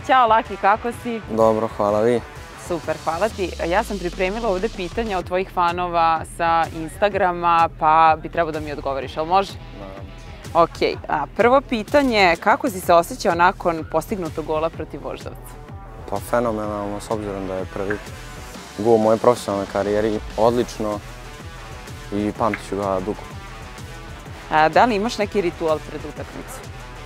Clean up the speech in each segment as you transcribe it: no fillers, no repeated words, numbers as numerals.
Ćao Laki, kako si? Dobro, hvala vi. Super, hvala ti. Ja sam pripremila ovde pitanja od tvojih fanova sa Instagrama, pa bi trebao da mi odgovoriš, ali može? Naravno. Ok, prvo pitanje, kako si se osjećao nakon postignutog gola protiv Voždovca? Pa fenomenalno, s obzirom da je prvi gol u mojoj profesionalnoj karijeri, odlično i pamtit ću ga dugo. Da li imaš neki ritual pred utakmicu?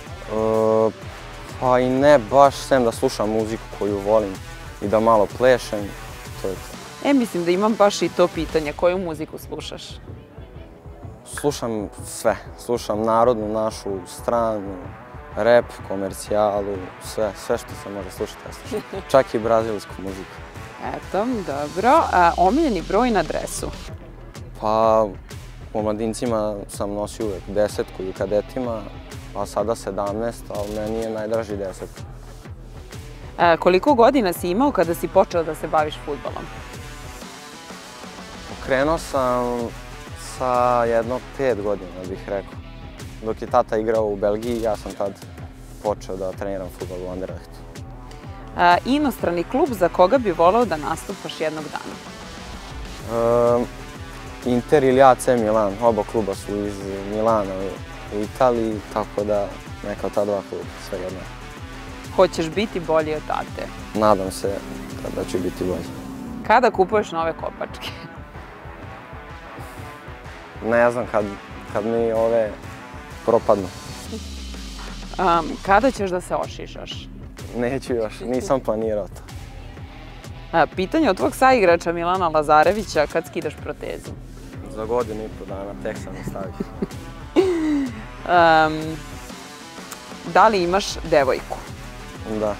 Pa i ne baš, sem da slušam muziku koju volim i da malo plešem, to je to. Mislim da imam baš i to pitanje, koju muziku slušaš? Slušam sve, slušam narodnu, našu, stranu, rap, komercijalu, sve što se može slušati, ja slušam. Čak i brazilsku muziku. Eto, dobro. Omiljeni broj na dresu? Pa, u mladincima sam nosio uvek 10 i u kadetima, a sada 17, ali meni je najdraži 10. Koliko godina si imao kada si počeo da se baviš fudbalom? Krenuo sam sa jedno 5 godina, bih rekao. Dok je tata igrao u Belgiji, ja sam tad počeo da treniram fudbal u Anderlechtu. Inostrani klub za koga bi voleo da nastupaš jednog dana? Inter ili AC Milan, oba kluba su iz Milana u Italiji, tako da neka od ta dva kluba, sve jedno. Hoćeš biti bolji od tate? Nadam se da ću biti bolji. Kada kupuješ nove kopačke? Ne znam, kad mi ove propadnu. Kada ćeš da se ošišaš? Neću još, nisam planirao to. Pitanje od tvog saigrača Milana Lazarevića, kad skidaš protezu? Za godinu i po dana, tek sam je stavio. Da li imaš devojku? Da.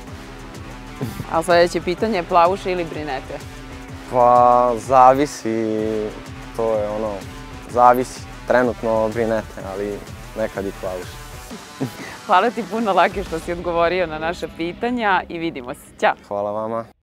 A sljedeće pitanje je plavuše ili brinete? Pa, zavisi, to je ono, zavisi. Trenutno brinete, ali nekad i plavuše. Hvala ti puno, Laki, što si odgovorio na naše pitanja i vidimo se. Ćao! Hvala vama.